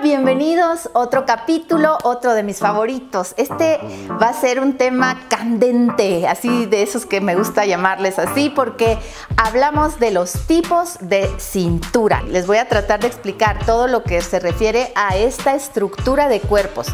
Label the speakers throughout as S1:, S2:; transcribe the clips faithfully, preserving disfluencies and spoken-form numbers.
S1: bienvenidos, otro capítulo, otro de mis favoritos. Este va a ser un tema candente, así de esos que me gusta llamarles así, porque hablamos de los tipos de cintura. Les voy a tratar de explicar todo lo que se refiere a esta estructura de cuerpos.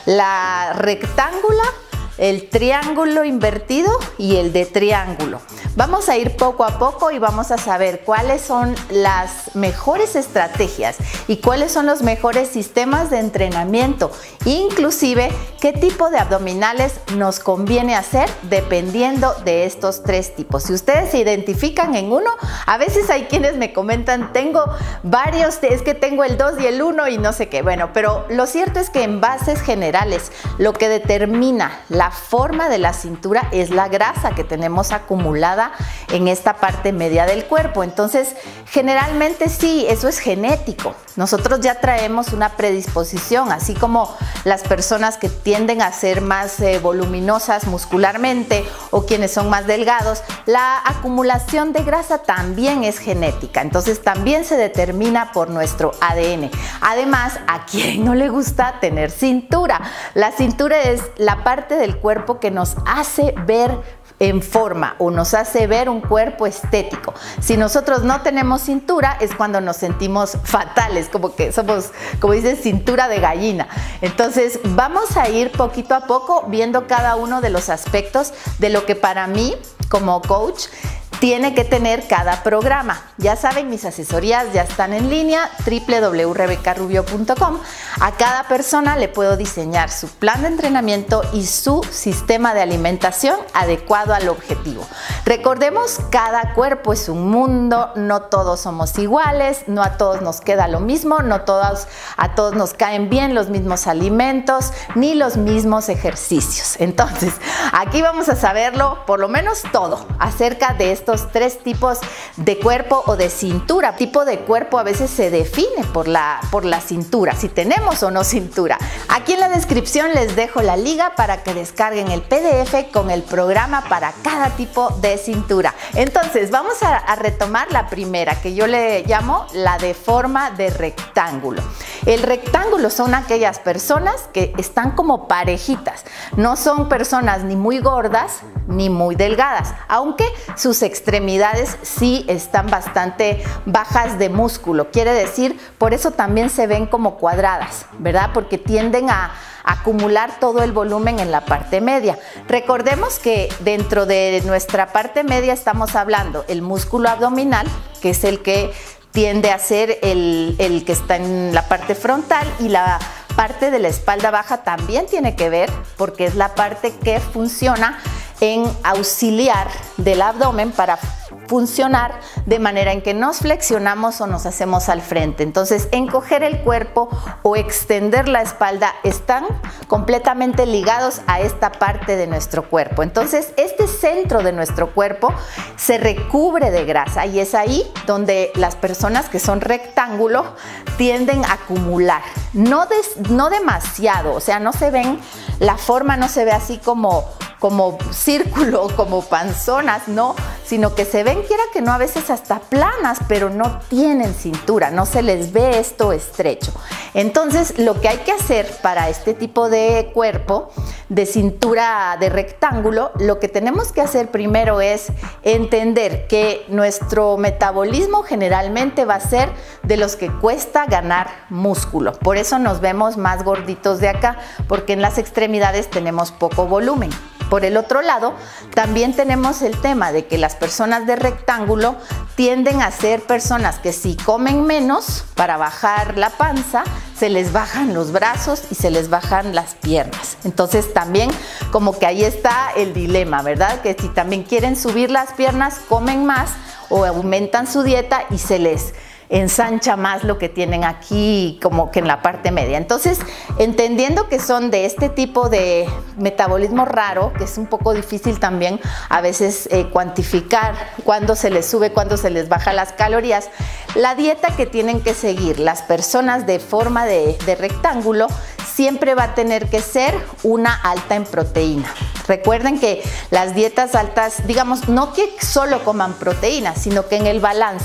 S1: La rectangular, el triángulo invertido y el de triángulo. Vamos a ir poco a poco y vamos a saber cuáles son las mejores estrategias y cuáles son los mejores sistemas de entrenamiento, inclusive qué tipo de abdominales nos conviene hacer dependiendo de estos tres tipos. Si ustedes se identifican en uno, a veces hay quienes me comentan, tengo varios, es que tengo el dos y el uno y no sé qué. Bueno, pero lo cierto es que en bases generales lo que determina la forma de la cintura es la grasa que tenemos acumulada en esta parte media del cuerpo. Entonces, generalmente sí, eso es genético. Nosotros ya traemos una predisposición, así como las personas que tienden a ser más eh, voluminosas muscularmente o quienes son más delgados, la acumulación de grasa también es genética. Entonces, también se determina por nuestro A D N. Además, ¿a quién no le gusta tener cintura? La cintura es la parte del cuerpo que nos hace ver en forma o nos hace ver un cuerpo estético. Si nosotros no tenemos cintura es cuando nos sentimos fatales, como que somos, como dicen, cintura de gallina. Entonces vamos a ir poquito a poco viendo cada uno de los aspectos de lo que para mí como coach tiene que tener cada programa. Ya saben, mis asesorías ya están en línea, doble u doble u doble u punto rebeca rubio punto com. A cada persona le puedo diseñar su plan de entrenamiento y su sistema de alimentación adecuado al objetivo. Recordemos, cada cuerpo es un mundo, no todos somos iguales, no a todos nos queda lo mismo, no todos, a todos nos caen bien los mismos alimentos, ni los mismos ejercicios. Entonces, aquí vamos a saberlo, por lo menos todo, acerca de esto. Tres tipos de cuerpo o de cintura. Tipo de cuerpo a veces se define por la, por la cintura, si tenemos o no cintura. Aquí en la descripción les dejo la liga para que descarguen el P D F con el programa para cada tipo de cintura. Entonces vamos a, a retomar la primera, que yo le llamo la de forma de rectángulo. El rectángulo son aquellas personas que están como parejitas. No son personas ni muy gordas ni muy delgadas, aunque sus extremidades sí están bastante bajas de músculo. Quiere decir, por eso también se ven como cuadradas, ¿verdad? Porque tienden a acumular todo el volumen en la parte media. Recordemos que dentro de nuestra parte media estamos hablando el músculo abdominal, que es el que tiende a ser el, el que está en la parte frontal, y la parte de la espalda baja también tiene que ver porque es la parte que funciona en auxiliar del abdomen para funcionar de manera en que nos flexionamos o nos hacemos al frente. Entonces, encoger el cuerpo o extender la espalda están completamente ligados a esta parte de nuestro cuerpo. Entonces, este centro de nuestro cuerpo se recubre de grasa y es ahí donde las personas que son rectángulo tienden a acumular. No, des, no demasiado, o sea, no se ven, la forma no se ve así como como círculo, como panzonas, no, sino que se ven, quiera que no, a veces hasta planas, pero no tienen cintura, no se les ve esto estrecho. Entonces, lo que hay que hacer para este tipo de cuerpo, de cintura de rectángulo, lo que tenemos que hacer primero es entender que nuestro metabolismo generalmente va a ser de los que cuesta ganar músculo. Por eso nos vemos más gorditos de acá, porque en las extremidades tenemos poco volumen. Por el otro lado, también tenemos el tema de que las personas de rectángulo tienden a ser personas que si comen menos para bajar la panza, se les bajan los brazos y se les bajan las piernas. Entonces también como que ahí está el dilema, ¿verdad? Que si también quieren subir las piernas, comen más o aumentan su dieta y se les ensancha más lo que tienen aquí como que en la parte media. Entonces, entendiendo que son de este tipo de metabolismo raro, que es un poco difícil también a veces eh, cuantificar cuándo se les sube, cuándo se les baja las calorías, la dieta que tienen que seguir las personas de forma de, de rectángulo siempre va a tener que ser una alta en proteína. Recuerden que las dietas altas, digamos, no que solo coman proteínas, sino que en el balance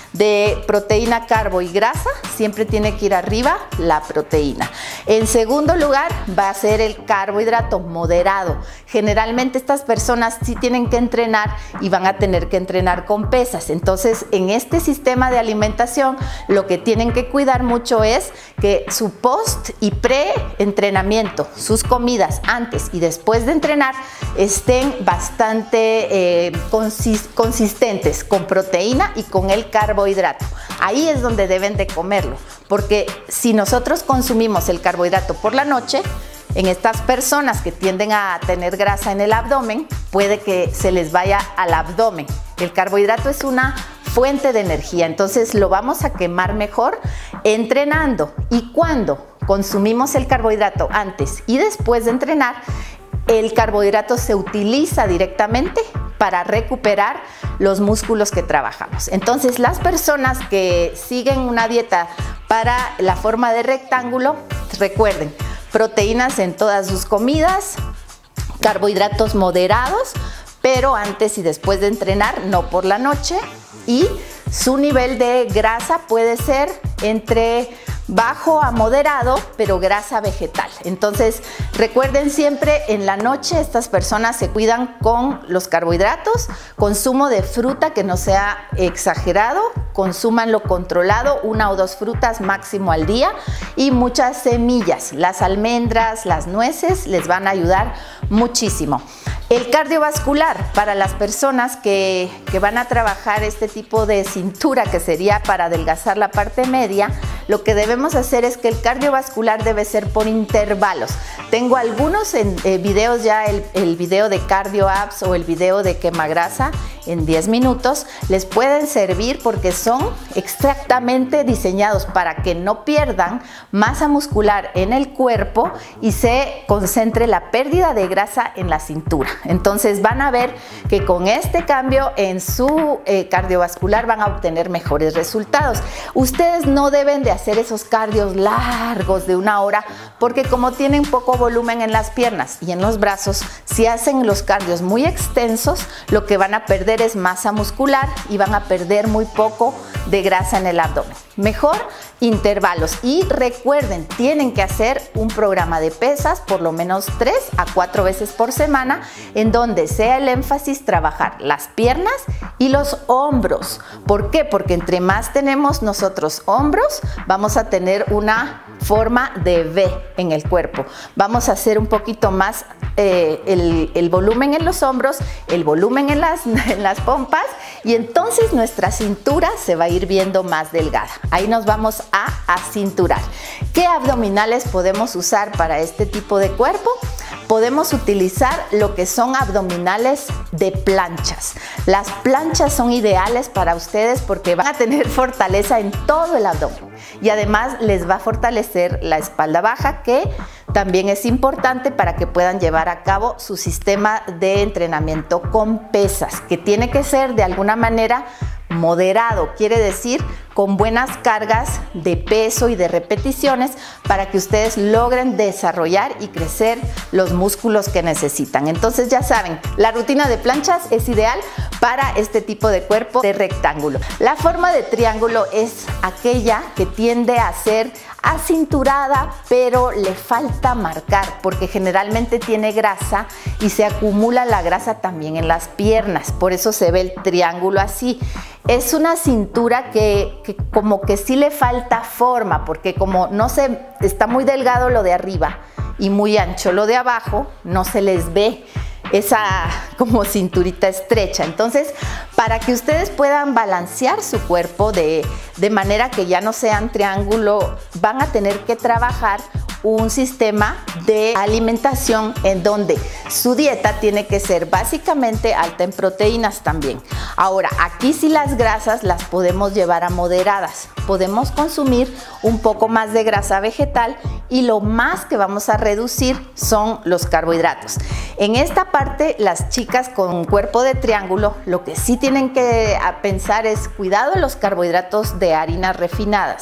S1: de proteína, carbo y grasa, siempre tiene que ir arriba la proteína. En segundo lugar va a ser el carbohidrato moderado. Generalmente estas personas sí tienen que entrenar y van a tener que entrenar con pesas. Entonces, en este sistema de alimentación, lo que tienen que cuidar mucho es que su post y pre-entrenamiento, sus comidas antes y después de entrenar, estén bastante eh, consist consistentes con proteína y con el carbohidrato. Ahí es donde deben de comerlo, porque si nosotros consumimos el carbohidrato por la noche, en estas personas que tienden a tener grasa en el abdomen, puede que se les vaya al abdomen. El carbohidrato es una fuente de energía, entonces lo vamos a quemar mejor entrenando. Y cuando consumimos el carbohidrato antes y después de entrenar, el carbohidrato se utiliza directamente para recuperar los músculos que trabajamos. Entonces, las personas que siguen una dieta para la forma de rectángulo, recuerden, proteínas en todas sus comidas, carbohidratos moderados, pero antes y después de entrenar, no por la noche, y su nivel de grasa puede ser entre bajo a moderado, pero grasa vegetal. Entonces, recuerden siempre, en la noche estas personas se cuidan con los carbohidratos, consumo de fruta que no sea exagerado, consúmanlo controlado, una o dos frutas máximo al día, y muchas semillas. Las almendras, las nueces les van a ayudar muchísimo. El cardiovascular, para las personas que, que van a trabajar este tipo de cintura, que sería para adelgazar la parte media, lo que debemos hacer es que el cardiovascular debe ser por intervalos. Tengo algunos en, eh, videos ya, el, el video de cardio abs o el video de quemagrasa en diez minutos, les pueden servir porque son exactamente diseñados para que no pierdan masa muscular en el cuerpo y se concentre la pérdida de grasa en la cintura. Entonces van a ver que con este cambio en su eh, cardiovascular van a obtener mejores resultados. Ustedes no deben de hacer esos cardios largos de una hora, porque como tienen poco volumen en las piernas y en los brazos, si hacen los cardios muy extensos, lo que van a perder es masa muscular y van a perder muy poco de grasa en el abdomen. Mejor intervalos, y recuerden, tienen que hacer un programa de pesas por lo menos tres a cuatro veces por semana, en donde sea el énfasis trabajar las piernas y los hombros. ¿Por qué? Porque entre más tenemos nosotros hombros, vamos a tener una forma de V en el cuerpo. Vamos a hacer un poquito más eh, el, el volumen en los hombros, el volumen en las, en las pompas, y entonces nuestra cintura se va a ir viendo más delgada. Ahí nos vamos a acinturar. ¿Qué abdominales podemos usar para este tipo de cuerpo? Podemos utilizar lo que son abdominales de planchas. Las planchas son ideales para ustedes porque van a tener fortaleza en todo el abdomen y además les va a fortalecer la espalda baja, que también es importante para que puedan llevar a cabo su sistema de entrenamiento con pesas, que tiene que ser de alguna manera moderado, quiere decir con buenas cargas de peso y de repeticiones, para que ustedes logren desarrollar y crecer los músculos que necesitan. Entonces ya saben, la rutina de planchas es ideal para este tipo de cuerpo de rectángulo. La forma de triángulo es aquella que tiende a ser acinturada, pero le falta marcar porque generalmente tiene grasa y se acumula la grasa también en las piernas, por eso se ve el triángulo así. Es una cintura que, que como que sí le falta forma, porque como no se está muy delgado lo de arriba y muy ancho lo de abajo, no se les ve esa como cinturita estrecha. Entonces, para que ustedes puedan balancear su cuerpo de, de manera que ya no sean triángulo, van a tener que trabajar un sistema de alimentación en donde su dieta tiene que ser básicamente alta en proteínas también. Ahora, aquí sí las grasas las podemos llevar a moderadas. Podemos consumir un poco más de grasa vegetal y lo más que vamos a reducir son los carbohidratos. En esta parte, las chicas con cuerpo de triángulo, lo que sí tienen que pensar es cuidado de los carbohidratos de harinas refinadas.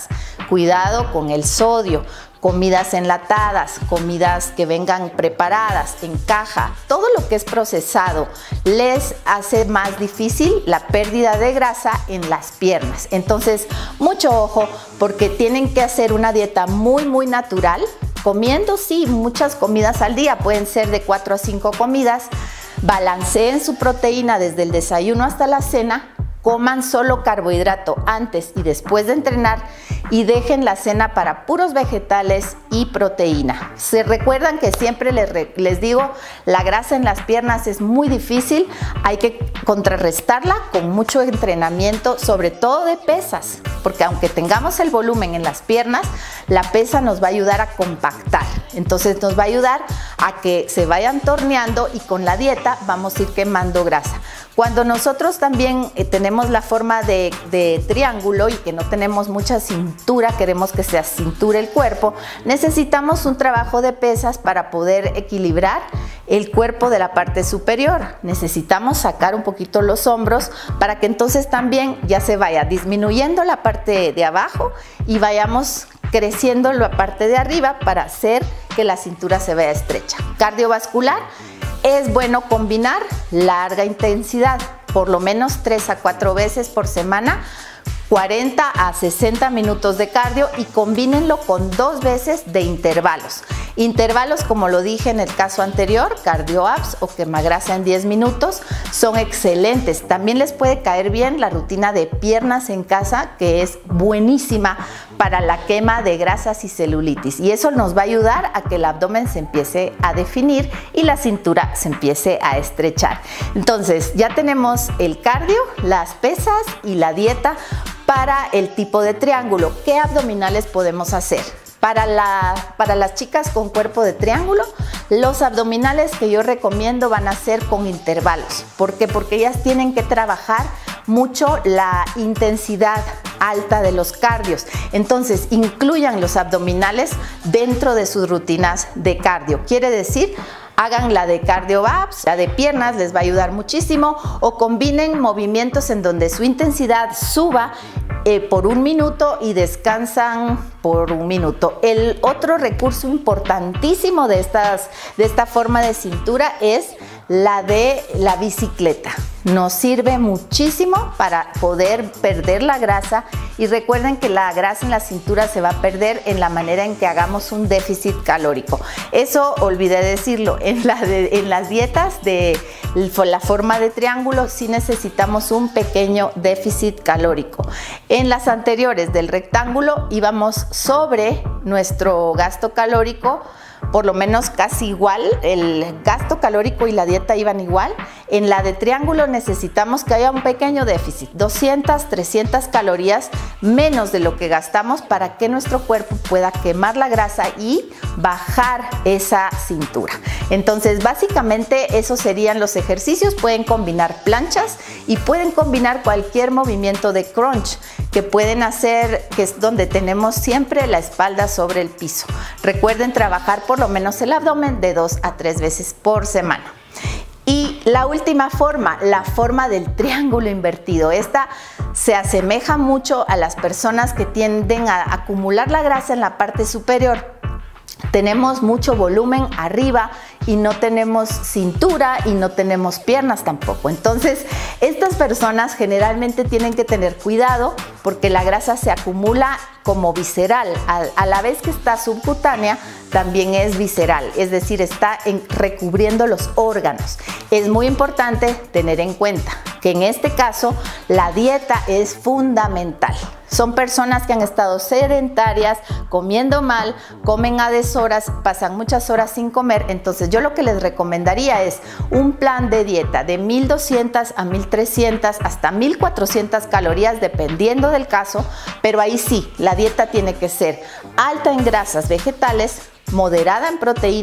S1: cuidado con el sodio, comidas enlatadas, comidas que vengan preparadas en caja, todo lo que es procesado les hace más difícil la pérdida de grasa en las piernas. Entonces, mucho ojo, porque tienen que hacer una dieta muy, muy natural, comiendo, sí, muchas comidas al día, pueden ser de cuatro a cinco comidas, balanceen su proteína desde el desayuno hasta la cena, coman solo carbohidrato antes y después de entrenar y dejen la cena para puros vegetales y proteína. Se recuerdan que siempre les, les digo, la grasa en las piernas es muy difícil, hay que contrarrestarla con mucho entrenamiento, sobre todo de pesas, porque aunque tengamos el volumen en las piernas, la pesa nos va a ayudar a compactar. Entonces nos va a ayudar a que se vayan torneando y con la dieta vamos a ir quemando grasa. Cuando nosotros también eh, tenemos la forma de, de triángulo y que no tenemos mucha cintura, queremos que se acinture el cuerpo, necesitamos un trabajo de pesas para poder equilibrar el cuerpo de la parte superior. Necesitamos sacar un poquito los hombros para que entonces también ya se vaya disminuyendo la parte de abajo y vayamos creciendo la parte de arriba para hacer que la cintura se vea estrecha. Cardiovascular. Es bueno combinar larga intensidad, por lo menos tres a cuatro veces por semana, cuarenta a sesenta minutos de cardio y combínenlo con dos veces de intervalos. Intervalos, como lo dije en el caso anterior, cardio abs o quemagrasa en diez minutos, son excelentes. También les puede caer bien la rutina de piernas en casa, que es buenísima para la quema de grasas y celulitis. Y eso nos va a ayudar a que el abdomen se empiece a definir y la cintura se empiece a estrechar. Entonces, ya tenemos el cardio, las pesas y la dieta para el tipo de triángulo. ¿Qué abdominales podemos hacer? Para, la, para las chicas con cuerpo de triángulo, los abdominales que yo recomiendo van a ser con intervalos. ¿Por qué? Porque ellas tienen que trabajar mucho la intensidad alta de los cardios. Entonces, incluyan los abdominales dentro de sus rutinas de cardio. Quiere decir, hagan la de cardio abs, la de piernas les va a ayudar muchísimo, o combinen movimientos en donde su intensidad suba eh, por un minuto y descansan por un minuto. El otro recurso importantísimo de, estas, de esta forma de cintura es la de la bicicleta. Nos sirve muchísimo para poder perder la grasa, y recuerden que la grasa en la cintura se va a perder en la manera en que hagamos un déficit calórico. Eso olvidé decirlo, en, la de, en las dietas de la forma de triángulo sí necesitamos un pequeño déficit calórico. En las anteriores del rectángulo íbamos sobre nuestro gasto calórico, por lo menos casi igual, el gasto calórico y la dieta iban igual. En la de triángulo necesitamos que haya un pequeño déficit, doscientas, trescientas calorías menos de lo que gastamos para que nuestro cuerpo pueda quemar la grasa y bajar esa cintura. Entonces, básicamente esos serían los ejercicios. Pueden combinar planchas y pueden combinar cualquier movimiento de crunch que pueden hacer, que es donde tenemos siempre la espalda sobre el piso. Recuerden trabajar por lo menos el abdomen de dos a tres veces por semana. Y la última forma, la forma del triángulo invertido. Esta se asemeja mucho a las personas que tienden a acumular la grasa en la parte superior. Tenemos mucho volumen arriba y no tenemos cintura y no tenemos piernas tampoco. Entonces, estas personas generalmente tienen que tener cuidado porque la grasa se acumula como visceral. A, a la vez que está subcutánea, también es visceral, es decir, está en, recubriendo los órganos. Es muy importante tener en cuenta que en este caso la dieta es fundamental. Son personas que han estado sedentarias, comiendo mal, comen a deshoras, pasan muchas horas sin comer. Entonces yo lo que les recomendaría es un plan de dieta de mil doscientas a mil trescientas hasta mil cuatrocientas calorías dependiendo del caso, pero ahí sí, la dieta tiene que ser alta en grasas vegetales, moderada en proteína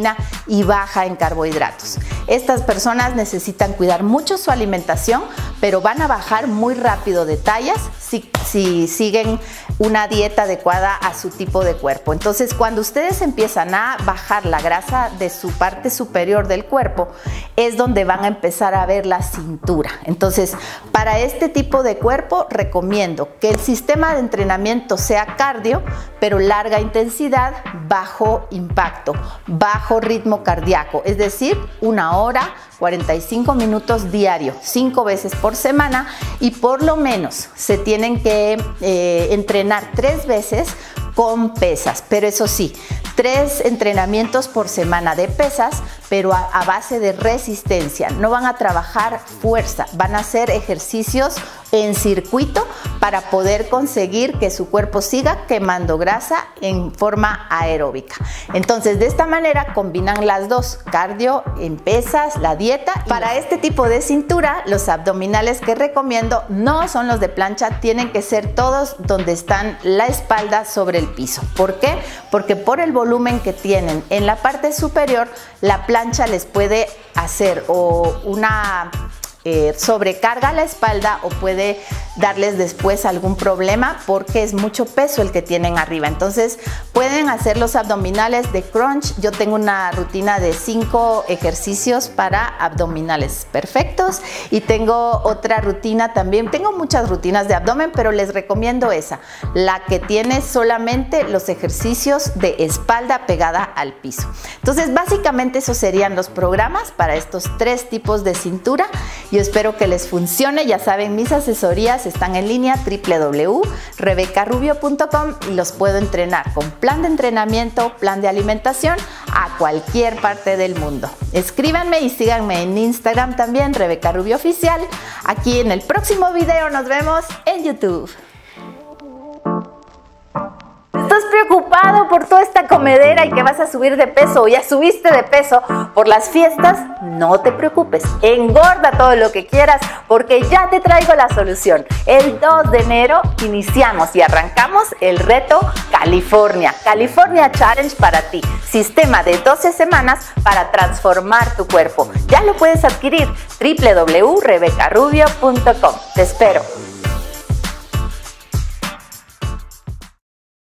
S1: y baja en carbohidratos. Estas personas necesitan cuidar mucho su alimentación, pero van a bajar muy rápido de tallas si, si siguen una dieta adecuada a su tipo de cuerpo. Entonces, cuando ustedes empiezan a bajar la grasa de su parte superior del cuerpo, es donde van a empezar a ver la cintura. Entonces, para este tipo de cuerpo recomiendo que el sistema de entrenamiento sea cardio, pero larga intensidad, bajo impacto, bajo ritmo cardíaco, es decir, una hora, cuarenta y cinco minutos diario, cinco veces por semana, y por lo menos se tienen que eh, entrenar tres veces con pesas, pero eso sí, tres entrenamientos por semana de pesas, pero a, a base de resistencia. No van a trabajar fuerza, van a hacer ejercicios en circuito para poder conseguir que su cuerpo siga quemando grasa en forma aeróbica. Entonces, de esta manera combinan las dos, cardio en pesas, la dieta. Para este tipo de cintura, los abdominales que recomiendo no son los de plancha, tienen que ser todos donde están la espalda sobre el piso. ¿Por qué? Porque por el volumen que tienen en la parte superior, la plancha les puede hacer o una Eh, sobrecarga a la espalda o puede darles después algún problema porque es mucho peso el que tienen arriba. Entonces pueden hacer los abdominales de crunch. Yo tengo una rutina de cinco ejercicios para abdominales perfectos y tengo otra rutina también. Tengo muchas rutinas de abdomen, pero les recomiendo esa, la que tiene solamente los ejercicios de espalda pegada al piso. Entonces básicamente esos serían los programas para estos tres tipos de cintura. Yo espero que les funcione. Ya saben, mis asesorías están en línea doble u doble u doble u punto rebeca rubio punto com y los puedo entrenar con plan de entrenamiento, plan de alimentación a cualquier parte del mundo. Escríbanme y síganme en Instagram también, Rebeca Rubio Oficial. Aquí en el próximo video nos vemos en YouTube. ¿Estás preocupado por toda esta comedera y que vas a subir de peso o ya subiste de peso por las fiestas? No te preocupes, engorda todo lo que quieras porque ya te traigo la solución. El dos de enero iniciamos y arrancamos el reto California, California Challenge para ti. Sistema de doce semanas para transformar tu cuerpo. Ya lo puedes adquirir, doble u doble u doble u punto rebeca rubio punto com. Te espero.